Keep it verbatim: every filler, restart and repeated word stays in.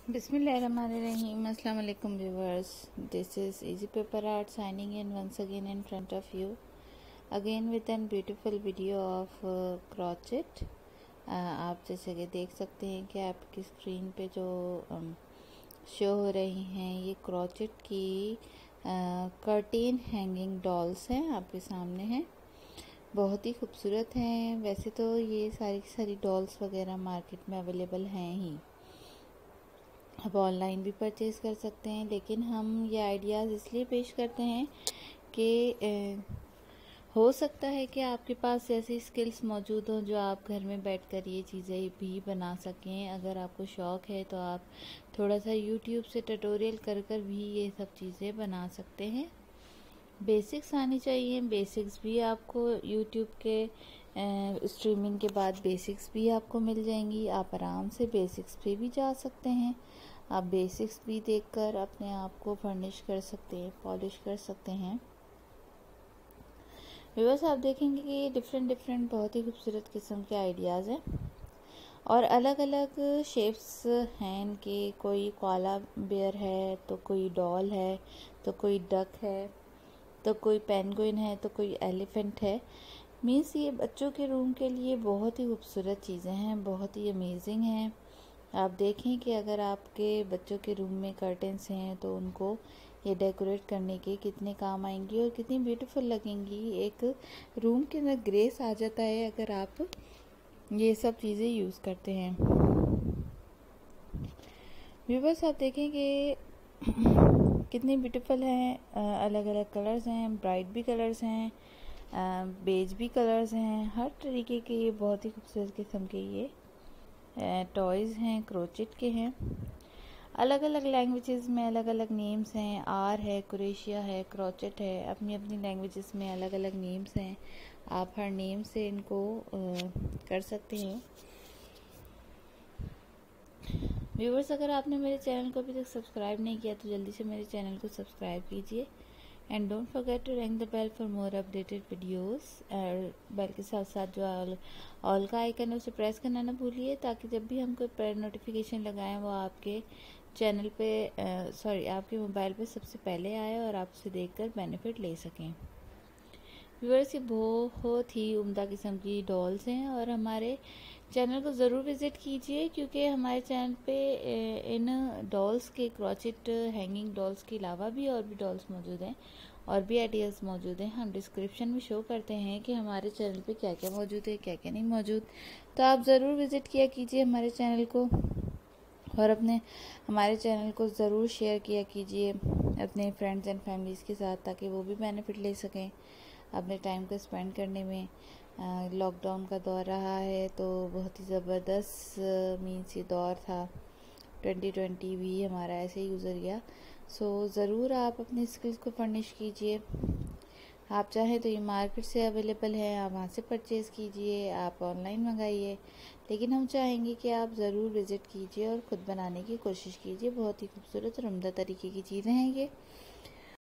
Bismillahirrahmanirrahim. Assalamu alaikum viewers. This is Easy Paper Art signing in once again in front of you. Again with an beautiful video of uh, crochet. uh, आप जैसे कि देख सकते हैं कि आपकी screen पे जो शो हो रही हैं ये क्रोचेट की कर्टेन हैंगिंग डॉल्स हैं, आपके सामने हैं। बहुत ही खूबसूरत हैं। वैसे तो ये सारी सारी डॉल्स वगैरह मार्केट में अवेलेबल हैं ही, आप ऑनलाइन भी परचेज़ कर सकते हैं, लेकिन हम ये आइडियाज़ इसलिए पेश करते हैं कि हो सकता है कि आपके पास ऐसी स्किल्स मौजूद हों जो आप घर में बैठकर ये चीज़ें भी बना सकें। अगर आपको शौक़ है तो आप थोड़ा सा यूट्यूब से ट्यूटोरियल कर कर भी ये सब चीज़ें बना सकते हैं। बेसिक्स आनी चाहिए। बेसिक्स भी आपको यूट्यूब के स्ट्रीमिंग के बाद बेसिक्स भी आपको मिल जाएंगी। आप आराम से बेसिक्स पे भी जा सकते हैं। आप बेसिक्स भी देखकर अपने आप को फर्निश कर सकते हैं, पॉलिश कर सकते हैं। व्यूअर्स, आप देखेंगे कि डिफरेंट डिफरेंट बहुत ही खूबसूरत किस्म के आइडियाज़ हैं और अलग अलग शेप्स हैं इनके। कोई कोआला बेयर है, तो कोई डॉल है, तो कोई डक है, तो कोई पेंगुइन है, तो कोई एलिफेंट है। मीन्स ये बच्चों के रूम के लिए बहुत ही खूबसूरत चीज़ें हैं, बहुत ही अमेजिंग हैं। आप देखें कि अगर आपके बच्चों के रूम में कर्टेंस हैं तो उनको ये डेकोरेट करने के कितने काम आएंगी और कितनी ब्यूटीफुल लगेंगी। एक रूम के अंदर ग्रेस आ जाता है अगर आप ये सब चीज़ें यूज़ करते हैं। व्यूअर्स, आप देखें कि कितनी ब्यूटीफुल हैं। अलग अलग कलर्स हैं, ब्राइट भी कलर्स हैं, बेज भी कलर्स हैं, हर तरीके के ये बहुत ही खूबसूरत किस्म के ये टॉयज़ हैं, क्रोचेट के हैं। अलग अलग लैंग्वेजेस में अलग अलग नेम्स हैं। आर है, क्रोशिया है, क्रोचेट है, अपनी अपनी लैंग्वेजेस में अलग अलग नेम्स हैं। आप हर नेम से इनको आ, कर सकते हैं। व्यूवर्स, अगर आपने मेरे चैनल को अभी तक सब्सक्राइब नहीं किया तो जल्दी से मेरे चैनल को सब्सक्राइब कीजिए and don't forget to ring the bell for more updated videos. और बेल के साथ साथ जो ऑल का आइकन है उसे प्रेस करना ना भूलिए, ताकि जब भी हम कोई नोटिफिकेशन लगाएं वो आपके चैनल पे सॉरी आपके मोबाइल पे सबसे पहले आए और आप उसे देखकर बेनिफिट ले सकें। व्यूअर्स, ये बहुत ही उम्दा किस्म की डॉल्स हैं और हमारे चैनल को ज़रूर विज़िट कीजिए, क्योंकि हमारे चैनल पे इन डॉल्स के क्रोचेट हैंगिंग डॉल्स के अलावा भी और भी डॉल्स मौजूद हैं और भी आइडियाज़ मौजूद हैं। हम डिस्क्रिप्शन में शो करते हैं कि हमारे चैनल पे क्या क्या मौजूद है, क्या क्या नहीं मौजूद। तो आप ज़रूर विज़िट किया कीजिए हमारे चैनल को और अपने हमारे चैनल को ज़रूर शेयर किया कीजिए अपने फ्रेंड्स एंड फैमिलीज़ के साथ, ताकि वो भी बेनिफिट ले सकें अपने टाइम को स्पेंड करने में। लॉकडाउन का दौर रहा है तो बहुत ही ज़बरदस्त मीन्स ये दौर था। ट्वेंटी ट्वेंटी भी हमारा ऐसे ही गुजर गया। सो ज़रूर आप अपनी स्किल्स को फर्निश कीजिए। आप चाहें तो ये मार्केट से अवेलेबल है, आप वहाँ से परचेज़ कीजिए, आप ऑनलाइन मंगाइए, लेकिन हम चाहेंगे कि आप ज़रूर विज़िट कीजिए और ख़ुद बनाने की कोशिश कीजिए। बहुत ही खूबसूरत और उम्दा तरीके की चीज़ें हैं ये।